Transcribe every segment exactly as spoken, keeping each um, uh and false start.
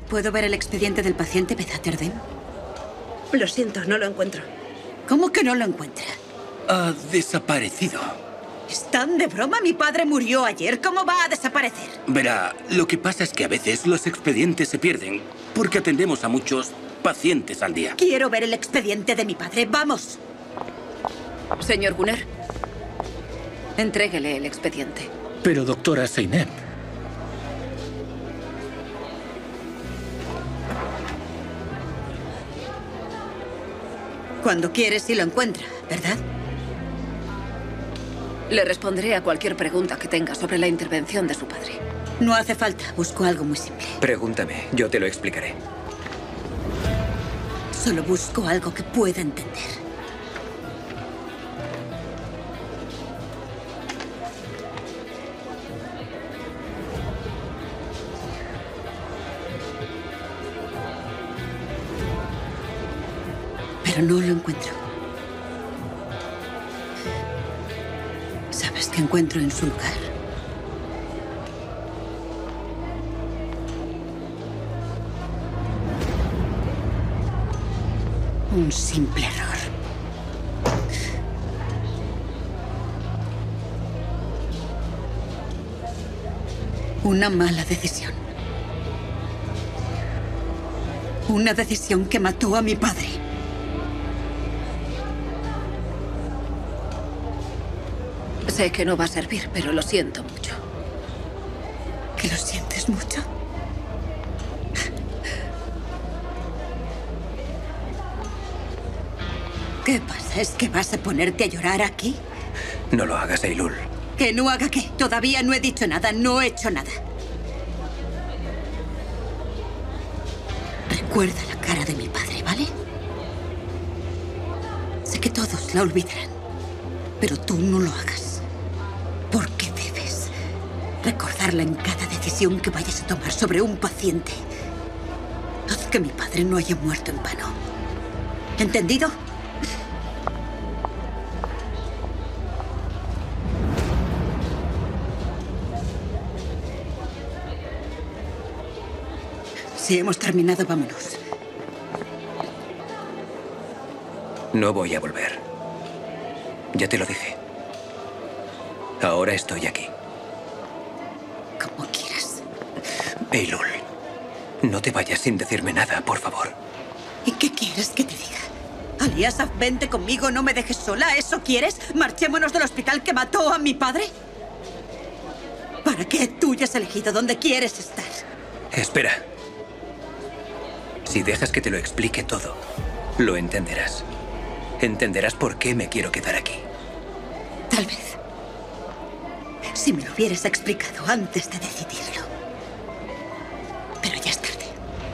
¿Puedo ver el expediente del paciente Bedaterdem? Lo siento, no lo encuentro. ¿Cómo que no lo encuentra? Ha desaparecido. ¿Están de broma? Mi padre murió ayer. ¿Cómo va a desaparecer? Verá, lo que pasa es que a veces los expedientes se pierden porque atendemos a muchos pacientes al día. Quiero ver el expediente de mi padre. ¡Vamos! Señor Gunnar, entréguele el expediente. Pero, doctora Zeynep... Cuando quiere, sí lo encuentra, ¿verdad? Le responderé a cualquier pregunta que tenga sobre la intervención de su padre. No hace falta. Busco algo muy simple. Pregúntame, yo te lo explicaré. Solo busco algo que pueda entender. Pero no lo encuentro. ¿Sabes qué encuentro en su lugar? Un simple error. Una mala decisión. Una decisión que mató a mi padre. Sé que no va a servir, pero lo siento mucho. ¿Que lo sientes mucho? ¿Qué pasa? ¿Es que vas a ponerte a llorar aquí? No lo hagas, Eylul. ¿Que no haga qué? Todavía no he dicho nada, no he hecho nada. Recuerda la cara de mi padre, ¿vale? Sé que todos la olvidarán, pero tú no lo hagas. Porque debes recordarla en cada decisión que vayas a tomar sobre un paciente. Haz que mi padre no haya muerto en vano. ¿Entendido? Si hemos terminado, vámonos. No voy a volver. Ya te lo dije. Ahora estoy aquí. Como quieras. Eylul, no te vayas sin decirme nada, por favor. ¿Y qué quieres que te diga? Aliasaf, vente conmigo, no me dejes sola. ¿Eso quieres? ¿Marchémonos del hospital que mató a mi padre? ¿Para qué? Tú ya has elegido dónde quieres estar. Espera. Si dejas que te lo explique todo, lo entenderás. Entenderás por qué me quiero quedar aquí. Tal vez. Si me lo hubieras explicado antes de decidirlo. Pero ya es tarde.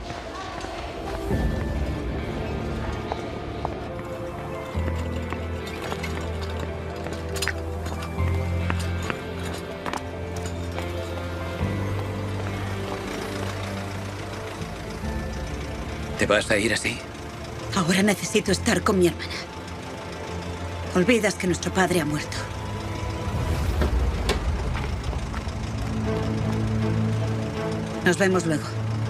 ¿Te vas a ir así? Ahora necesito estar con mi hermana. Olvidas que nuestro padre ha muerto. Nos vemos luego.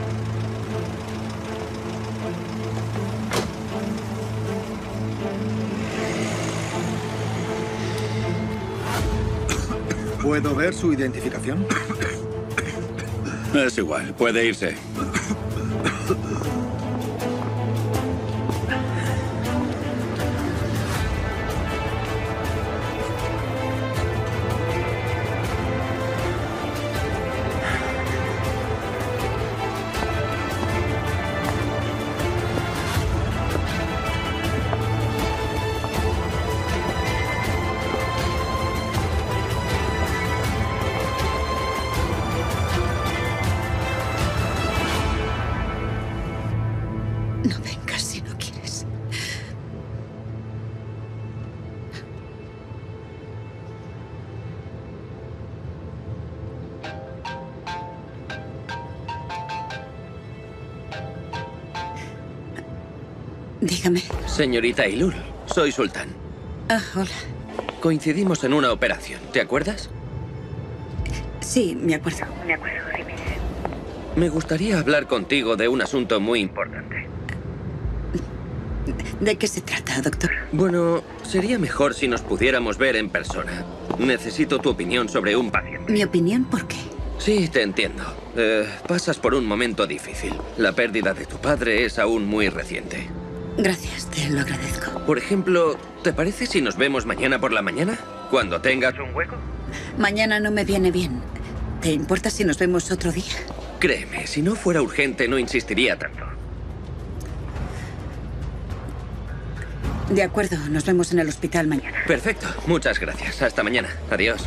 ¿Puedo ver su identificación? Es igual, puede irse. No vengas si no quieres. Dígame. Señorita Eylul, soy Sultán. Ah, hola. Coincidimos en una operación, ¿te acuerdas? Sí, me acuerdo. Me acuerdo, dime. Me gustaría hablar contigo de un asunto muy importante. ¿De qué se trata, doctor? Bueno, sería mejor si nos pudiéramos ver en persona. Necesito tu opinión sobre un paciente. ¿Mi opinión por qué? Sí, te entiendo. Eh, pasas por un momento difícil. La pérdida de tu padre es aún muy reciente. Gracias, te lo agradezco. Por ejemplo, ¿te parece si nos vemos mañana por la mañana? Cuando tengas un hueco. Mañana no me viene bien. ¿Te importa si nos vemos otro día? Créeme, si no fuera urgente no insistiría tanto. De acuerdo, nos vemos en el hospital mañana. Perfecto, muchas gracias. Hasta mañana. Adiós.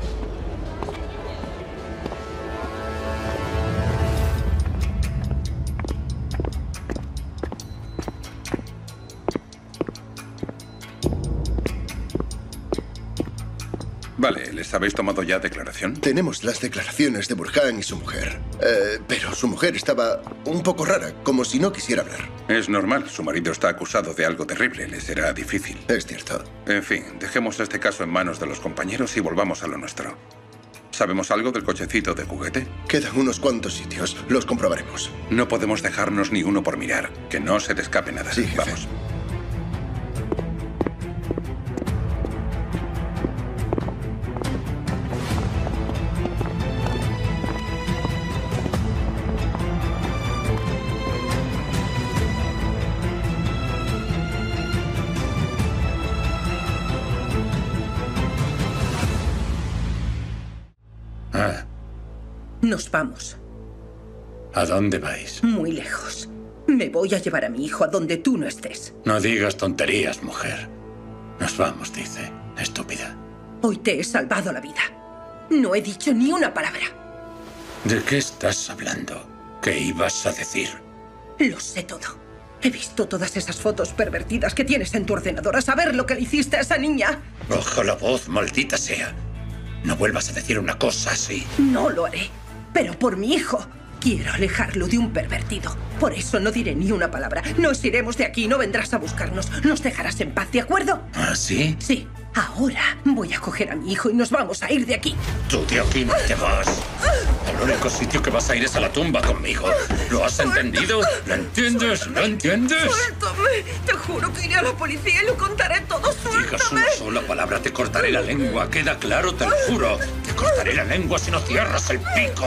Vale, ¿les habéis tomado ya declaración? Tenemos las declaraciones de Burhan y su mujer. Eh, pero su mujer estaba un poco rara, como si no quisiera hablar. Es normal, su marido está acusado de algo terrible, le será difícil. Es cierto. En fin, dejemos este caso en manos de los compañeros y volvamos a lo nuestro. ¿Sabemos algo del cochecito de juguete? Quedan unos cuantos sitios, los comprobaremos. No podemos dejarnos ni uno por mirar, que no se te escape nada. Sí, jefe. Vamos. Ah, Nos vamos. ¿a dónde vais? Muy lejos. Me voy a llevar a mi hijo a donde tú no estés. No digas tonterías, mujer. Nos vamos, dice. Estúpida. Hoy te he salvado la vida. No he dicho ni una palabra. ¿De qué estás hablando? ¿Qué ibas a decir? Lo sé todo. He visto todas esas fotos pervertidas que tienes en tu ordenador. A saber lo que le hiciste a esa niña. Baja la voz, maldita sea. No vuelvas a decir una cosa así. No lo haré. Pero por mi hijo. Quiero alejarlo de un pervertido. Por eso no diré ni una palabra. Nos iremos de aquí, no vendrás a buscarnos. Nos dejarás en paz, ¿de acuerdo? ¿Ah, sí? Sí. Ahora voy a coger a mi hijo y nos vamos a ir de aquí. Tú de aquí no te vas. El único sitio que vas a ir es a la tumba conmigo. ¿Lo has entendido? ¿Lo entiendes? ¿Lo entiendes? ¡Suéltame! Te juro que iré a la policía y lo contaré todo. ¡Suéltame! Digas una sola palabra, te cortaré la lengua. Queda claro, te lo juro. Te cortaré la lengua si no cierras el pico.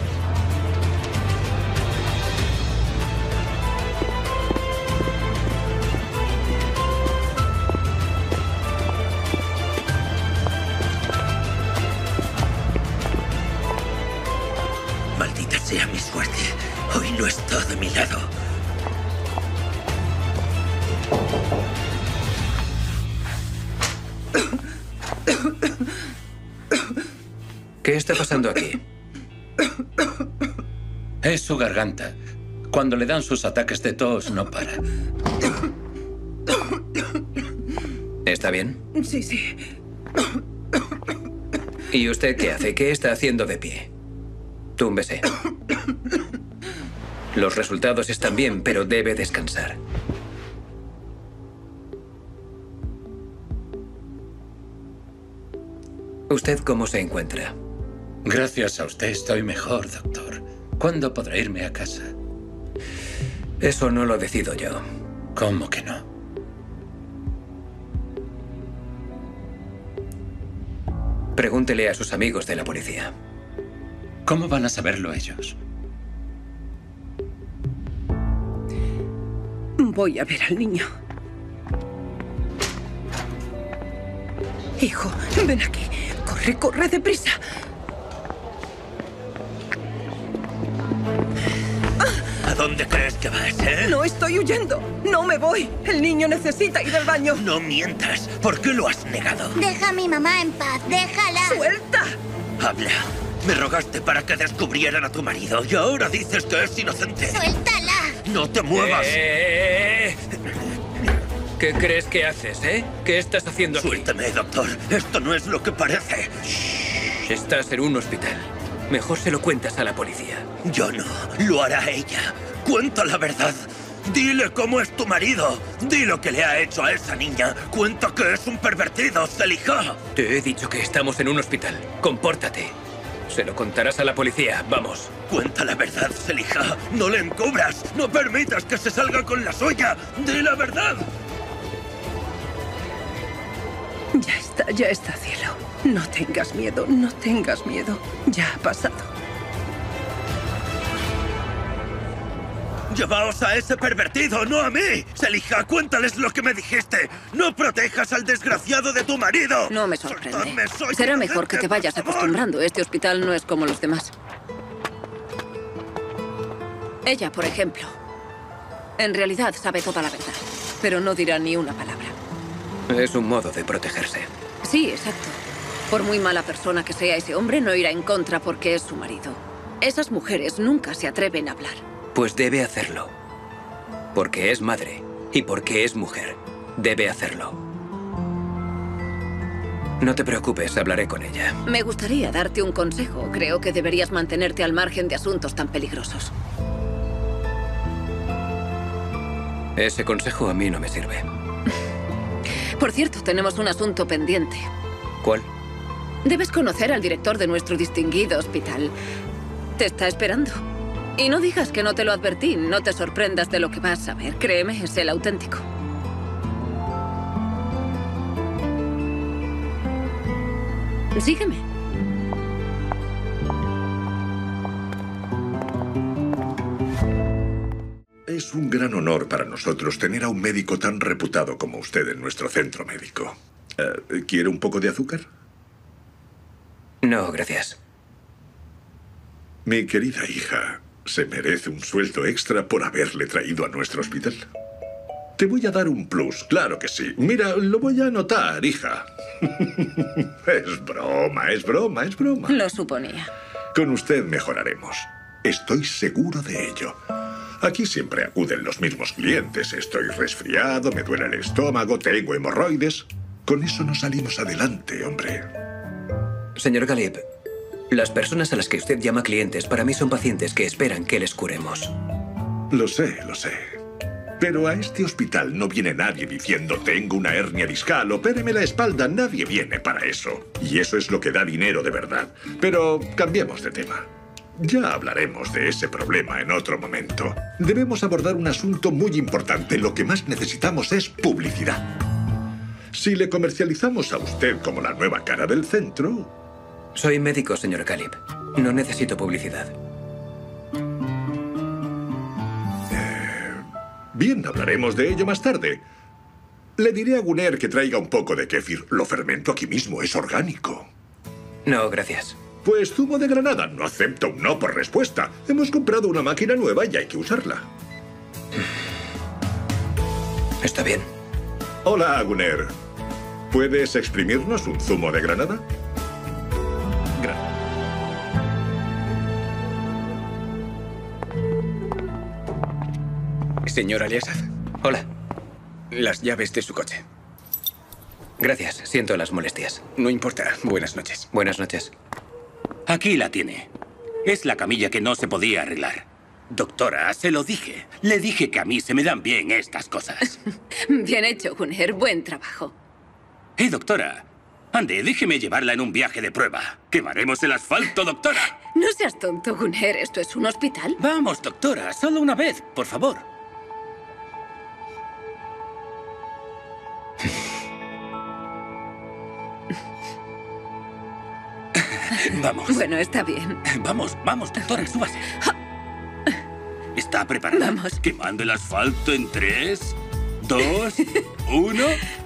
Maldita sea mi suerte. Hoy no está de mi lado. ¿Qué está pasando aquí? Es su garganta. Cuando le dan sus ataques de tos, no para. ¿Está bien? Sí, sí. ¿Y usted qué hace? ¿Qué está haciendo de pie? Túmbese. Los resultados están bien, pero debe descansar. ¿Usted cómo se encuentra? Gracias a usted estoy mejor, doctor. ¿Cuándo podré irme a casa? Eso no lo decido yo. ¿Cómo que no? Pregúntele a sus amigos de la policía. ¿Cómo van a saberlo ellos? Voy a ver al niño. Hijo, ven aquí. Corre, corre, deprisa. ¿A dónde crees que vas, eh? No estoy huyendo. No me voy. El niño necesita ir al baño. No mientas. ¿Por qué lo has negado? Deja a mi mamá en paz. Déjala. ¡Suelta! Habla. Me rogaste para que descubrieran a tu marido y ahora dices que es inocente. ¡Suéltala! ¡No te muevas! ¡Eh! ¿Qué crees que haces, eh? ¿Qué estás haciendo aquí? Suéltame, doctor. Esto no es lo que parece. Shh, estás en un hospital. Mejor se lo cuentas a la policía. Yo no. Lo hará ella. Cuenta la verdad. Dile cómo es tu marido. Di lo que le ha hecho a esa niña. Cuenta que es un pervertido, Zelija. Te he dicho que estamos en un hospital. Compórtate. Se lo contarás a la policía. Vamos. Cuenta la verdad, Zelija. No le encubras. No permitas que se salga con la suya. ¡Di la verdad! Ya está, ya está, cielo. No tengas miedo, no tengas miedo. Ya ha pasado. Llevaos a ese pervertido, no a mí. Zelija, cuéntales lo que me dijiste. No protejas al desgraciado de tu marido. No me sorprende. Soltadme, soy Será inocente, mejor que te vayas por favor. acostumbrando. Este hospital no es como los demás. Ella, por ejemplo, en realidad sabe toda la verdad, pero no dirá ni una palabra. Es un modo de protegerse. Sí, exacto. Por muy mala persona que sea ese hombre, no irá en contra porque es su marido. Esas mujeres nunca se atreven a hablar. Pues debe hacerlo. Porque es madre y porque es mujer. Debe hacerlo. No te preocupes, hablaré con ella. Me gustaría darte un consejo. Creo que deberías mantenerte al margen de asuntos tan peligrosos. Ese consejo a mí no me sirve. Por cierto, tenemos un asunto pendiente. ¿Cuál? Debes conocer al director de nuestro distinguido hospital. Te está esperando. Y no digas que no te lo advertí. No te sorprendas de lo que vas a ver. Créeme, es el auténtico. Sígueme. Es un gran honor para nosotros tener a un médico tan reputado como usted en nuestro centro médico. Eh, ¿Quiere un poco de azúcar? No, gracias. Mi querida hija se merece un sueldo extra por haberle traído a nuestro hospital. Te voy a dar un plus, claro que sí. Mira, lo voy a anotar, hija. Es broma, es broma, es broma. Lo suponía. Con usted mejoraremos. Estoy seguro de ello. Aquí siempre acuden los mismos clientes. Estoy resfriado, me duele el estómago, tengo hemorroides. Con eso no salimos adelante, hombre. Señor Galib, las personas a las que usted llama clientes para mí son pacientes que esperan que les curemos. Lo sé, lo sé. Pero a este hospital no viene nadie diciendo tengo una hernia discal, opéreme la espalda. Nadie viene para eso. Y eso es lo que da dinero de verdad. Pero cambiemos de tema. Ya hablaremos de ese problema en otro momento. Debemos abordar un asunto muy importante. Lo que más necesitamos es publicidad. Si le comercializamos a usted como la nueva cara del centro... Soy médico, señor Galib. No necesito publicidad. Eh, bien, hablaremos de ello más tarde. Le diré a Gunner que traiga un poco de kéfir. Lo fermento aquí mismo, es orgánico. No, gracias. Pues zumo de granada. No acepto un no por respuesta. Hemos comprado una máquina nueva y hay que usarla. Está bien. Hola, Gunner. ¿Puedes exprimirnos un zumo de granada? Gracias. Señor Aliasad. Hola. Las llaves de su coche. Gracias, siento las molestias. No importa. Buenas noches. Buenas noches. Aquí la tiene. Es la camilla que no se podía arreglar. Doctora, se lo dije. Le dije que a mí se me dan bien estas cosas. Bien hecho, Gunner. Buen trabajo. Eh, doctora. Ande, déjeme llevarla en un viaje de prueba. Quemaremos el asfalto, doctora. No seas tonto, Gunner. ¿Esto es un hospital? Vamos, doctora. Solo una vez, por favor. Vamos. Bueno, está bien. Vamos, vamos, doctora, súbase. ¿Está preparada? Vamos. Quemando el asfalto en tres, dos, uno.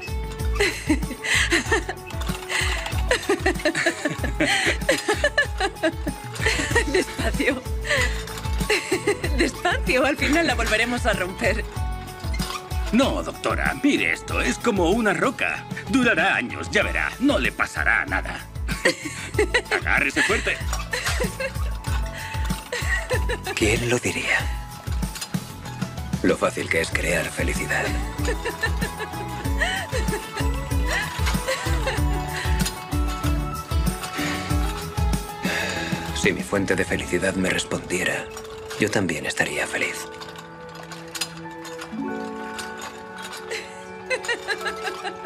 Despacio. Despacio, al final la volveremos a romper. No, doctora, mire esto, es como una roca. Durará años, ya verá, no le pasará nada. Agárrese fuerte. ¿Quién lo diría? Lo fácil que es crear felicidad. Si mi fuente de felicidad me respondiera, yo también estaría feliz.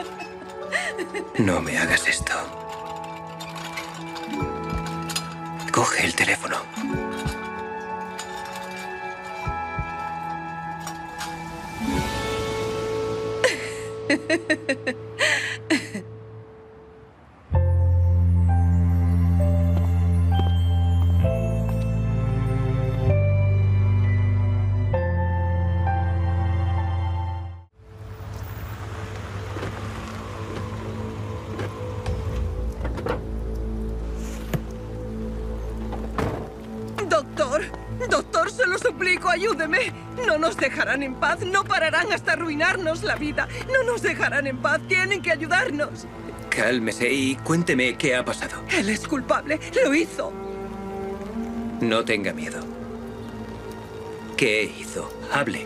No me hagas esto. Coge el teléfono. Doctor, doctor, se lo suplico, ayúdeme. No nos dejarán en paz, no pararán hasta arruinarnos la vida. No nos dejarán en paz, tienen que ayudarnos. Cálmese y cuénteme qué ha pasado. Él es culpable, lo hizo. No tenga miedo. ¿Qué hizo? Hable.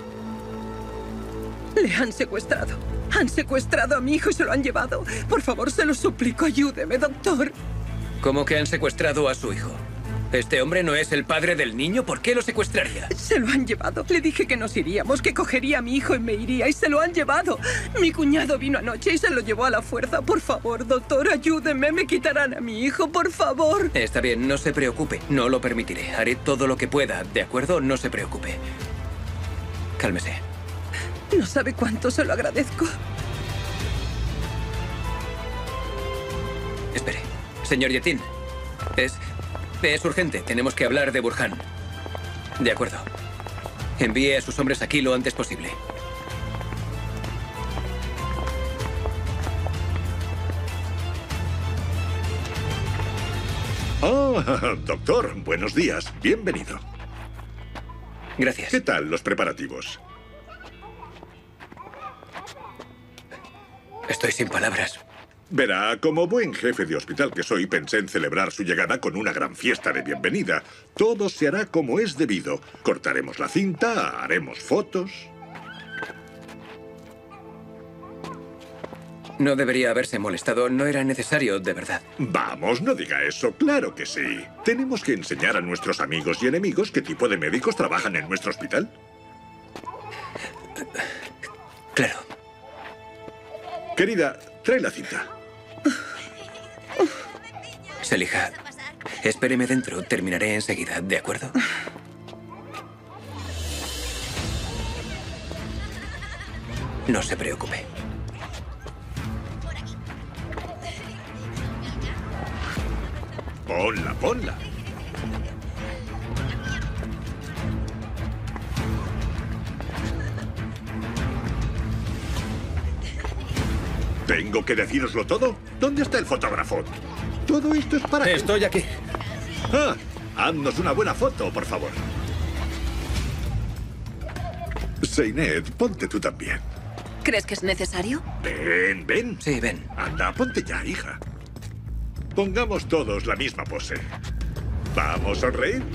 Le han secuestrado. Han secuestrado a mi hijo y se lo han llevado. Por favor, se lo suplico, ayúdeme, doctor. ¿Cómo que han secuestrado a su hijo? ¿Este hombre no es el padre del niño? ¿Por qué lo secuestraría? Se lo han llevado. Le dije que nos iríamos, que cogería a mi hijo y me iría, y se lo han llevado. Mi cuñado vino anoche y se lo llevó a la fuerza. Por favor, doctor, ayúdeme. Me quitarán a mi hijo, por favor. Está bien, no se preocupe. No lo permitiré. Haré todo lo que pueda, ¿de acuerdo? No se preocupe. Cálmese. No sabe cuánto se lo agradezco. Espere. Señor Yetin, es... Es urgente, tenemos que hablar de Burhan. De acuerdo. Envíe a sus hombres aquí lo antes posible. Oh, doctor, buenos días. Bienvenido. Gracias. ¿Qué tal los preparativos? Estoy sin palabras. Verá, como buen jefe de hospital que soy, pensé en celebrar su llegada con una gran fiesta de bienvenida. Todo se hará como es debido. Cortaremos la cinta, haremos fotos. No debería haberse molestado. No era necesario, de verdad. Vamos, no diga eso. Claro que sí. Tenemos que enseñar a nuestros amigos y enemigos qué tipo de médicos trabajan en nuestro hospital. Claro. Querida, trae la cinta. Selija, espéreme dentro. Terminaré enseguida, ¿de acuerdo? No se preocupe. Ponla, ponla. ¿Tengo que decíroslo todo? ¿Dónde está el fotógrafo? Todo esto es para... Estoy aquí. Ah, haznos una buena foto, por favor. Seinet, ponte tú también. ¿Crees que es necesario? Ven, ven. Sí, ven. Anda, ponte ya, hija. Pongamos todos la misma pose. ¿Vamos a sonreír?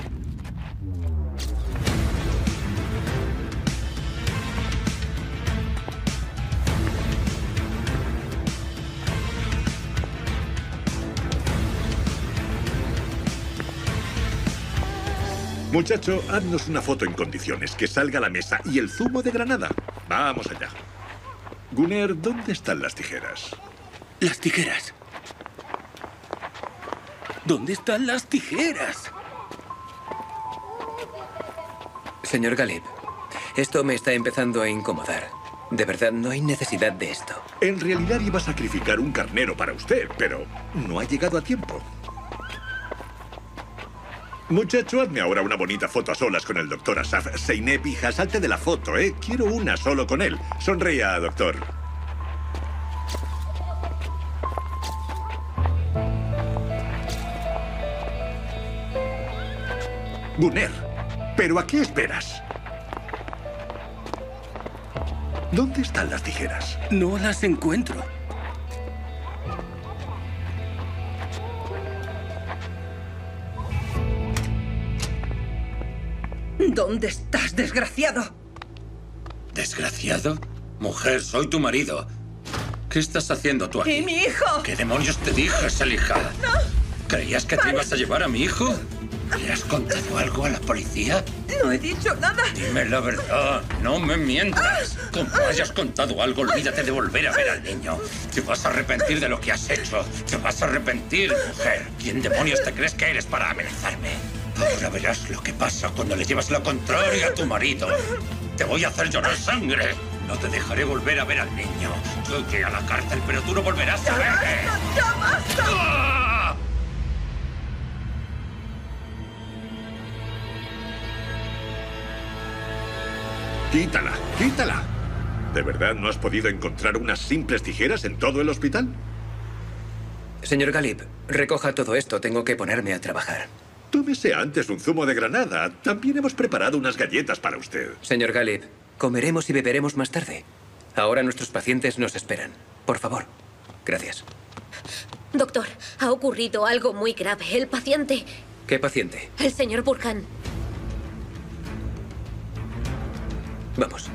Muchacho, haznos una foto en condiciones, que salga la mesa y el zumo de granada. Vamos allá. Gunner, ¿dónde están las tijeras? Las tijeras. ¿Dónde están las tijeras? Señor Galib, esto me está empezando a incomodar. De verdad, no hay necesidad de esto. En realidad iba a sacrificar un carnero para usted, pero no ha llegado a tiempo. Muchacho, hazme ahora una bonita foto a solas con el doctor Asaf. Seinep, hija, salte de la foto, ¿eh? Quiero una solo con él. Sonría, doctor. Gunner, ¿pero a qué esperas? ¿Dónde están las tijeras? No las encuentro. ¿Dónde estás, desgraciado? ¿Desgraciado? Mujer, soy tu marido. ¿Qué estás haciendo tú aquí? ¿Y mi hijo? ¿Qué demonios te dije, Selija? ¡No! ¿Creías que te ibas a llevar a mi hijo? ¿Le has contado algo a la policía? No he dicho nada. Dime la verdad, no me mientas. Como hayas contado algo, olvídate de volver a ver al niño. Te vas a arrepentir de lo que has hecho. Te vas a arrepentir, mujer. ¿Quién demonios te crees que eres para amenazarme? Ahora verás lo que pasa cuando le llevas la contraria a tu marido. Te voy a hacer llorar sangre. No te dejaré volver a ver al niño. Yo iré a la cárcel, pero tú no volverás a verme. ¡Ya basta! ¡Ah! Quítala, quítala. ¿De verdad no has podido encontrar unas simples tijeras en todo el hospital? Señor Galib, recoja todo esto. Tengo que ponerme a trabajar. Tómese antes un zumo de granada. También hemos preparado unas galletas para usted. Señor Galib, comeremos y beberemos más tarde. Ahora nuestros pacientes nos esperan. Por favor. Gracias. Doctor, ha ocurrido algo muy grave. El paciente... ¿Qué paciente? El señor Burhan. Vamos.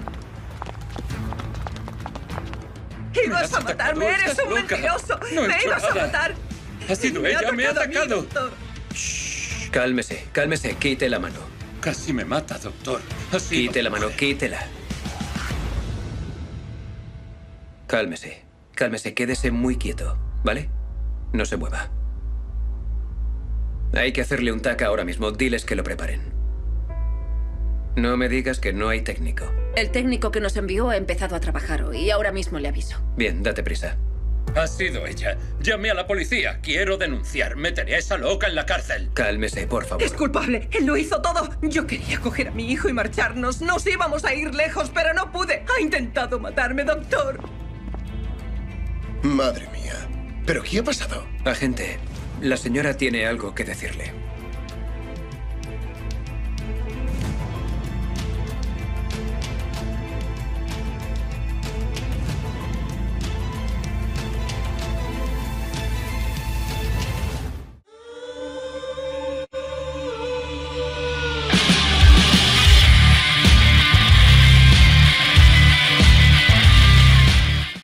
Ibas a matarme, eres un mentiroso. No he Me hecho ibas a nada. matar. Ha sido Me ha ella, me ha atacado a mí, atacado. doctor. Cálmese, cálmese. Quite la mano. Casi me mata, doctor. Ha sido Quite la mano, quítela. Cálmese, cálmese. Quédese muy quieto, ¿vale? No se mueva. Hay que hacerle un tac ahora mismo. Diles que lo preparen. No me digas que no hay técnico. El técnico que nos envió ha empezado a trabajar hoy y ahora mismo le aviso. Bien, date prisa. Ha sido ella. Llamé a la policía. Quiero denunciar. Meteré a esa loca en la cárcel. Cálmese, por favor. Es culpable. Él lo hizo todo. Yo quería coger a mi hijo y marcharnos. Nos íbamos a ir lejos, pero no pude. Ha intentado matarme, doctor. Madre mía. ¿Pero qué ha pasado? Agente, la señora tiene algo que decirle.